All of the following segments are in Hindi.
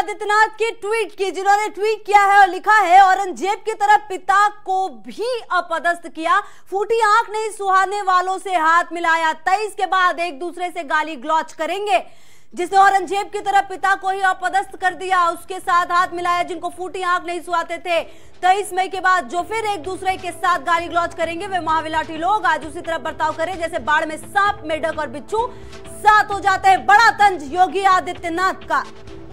आदित्यनाथ की ट्वीट की, जिन्होंने ट्वीट किया है और लिखा है, औरंगजेब की तरह पिता को भी अपदस्थ किया, फूटी आंख नहीं सुहाने वालों से हाथ मिलाया, 23 के बाद एक दूसरे से गाली गलौज करेंगे। जिसने औरंगजेब की तरह पिता को ही अपदस्थ कर दिया, उसके साथ हाथ मिलाया जिनको फूटी आंख नहीं सुहाते थे, 23 मई के बाद जो फिर एक दूसरे के साथ गाली गलौज करेंगे वे महाविलाटी लोग आज उसी तरह बर्ताव करें जैसे बाढ़ में सांप, मेढक और बिच्छू साथ हो जाते हैं। बड़ा तंज योगी आदित्यनाथ का,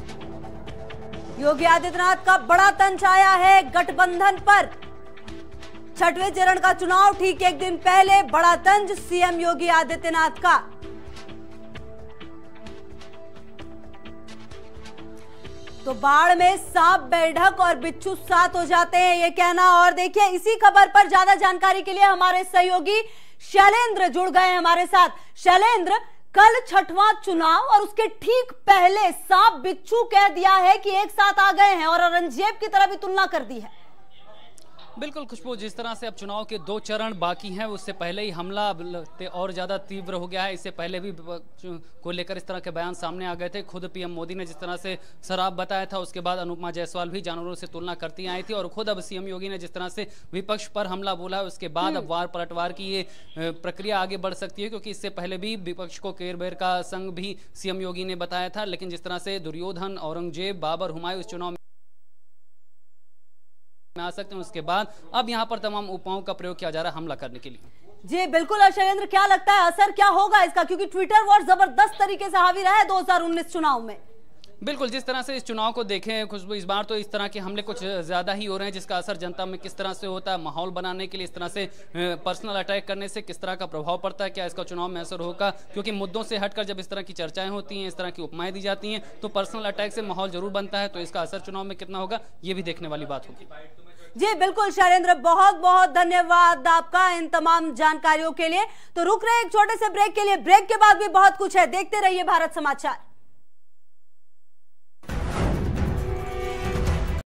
योगी आदित्यनाथ का बड़ा तंज आया है गठबंधन पर। छठवें चरण का चुनाव ठीक एक दिन पहले बड़ा तंज सीएम योगी आदित्यनाथ का। तो बाढ़ में सांप, मेढक और बिच्छू साथ हो जाते हैं ये कहना। और देखिए इसी खबर पर ज्यादा जानकारी के लिए हमारे सहयोगी शैलेंद्र जुड़ गए हैं हमारे साथ। शैलेंद्र, कल छठवां चुनाव और उसके ठीक पहले सांप बिच्छू कह दिया है कि एक साथ आ गए हैं और औरंगजेब की तरह भी तुलना कर दी है। बिल्कुल खुशबू, जिस तरह से अब चुनाव के 2 चरण बाकी हैं उससे पहले ही हमला और ज़्यादा तीव्र हो गया है। इससे पहले भी को लेकर इस तरह के बयान सामने आ गए थे। खुद पीएम मोदी ने जिस तरह से शराब बताया था, उसके बाद अनुपमा जायसवाल भी जानवरों से तुलना करती आई थी और खुद अब सीएम योगी ने जिस तरह से विपक्ष पर हमला बोला है उसके बाद अब वार पलटवार की ये प्रक्रिया आगे बढ़ सकती है, क्योंकि इससे पहले भी विपक्ष को केरबेर का संग भी सीएम योगी ने बताया था। लेकिन जिस तरह से दुर्योधन, औरंगजेब, बाबर, हुमायूं इस चुनाव में आ सकते हैं, उसके बाद अब यहां पर तमाम उपायों का प्रयोग किया जा रहा है हमला करने के लिए। जी बिल्कुल। और शैलेंद्र, क्या लगता है असर क्या होगा इसका, क्योंकि ट्विटर वॉर जबरदस्त तरीके से हावी रहा है 2019 चुनाव में। बिल्कुल, जिस तरह से इस चुनाव को देखें खुशबू, इस बार तो इस तरह के हमले कुछ ज़्यादा ही हो रहे हैं, जिसका असर जनता में किस तरह से होता है, माहौल बनाने के लिए इस तरह से पर्सनल अटैक करने से किस तरह का प्रभाव पड़ता है, क्या इसका चुनाव में असर होगा। क्योंकि मुद्दों से हटकर जब इस तरह की चर्चाएं होती हैं, इस तरह की उपमाएं दी जाती हैं, तो पर्सनल अटैक से माहौल जरूर बनता है। तो इसका असर चुनाव में कितना होगा ये भी देखने वाली बात होगी। जी बिल्कुल शैलेंद्र, बहुत बहुत धन्यवाद आपका इन तमाम जानकारियों के लिए। तो रुक रहे एक छोटे से ब्रेक के लिए, ब्रेक के बाद भी बहुत कुछ है, देखते रहिए भारत समाचार।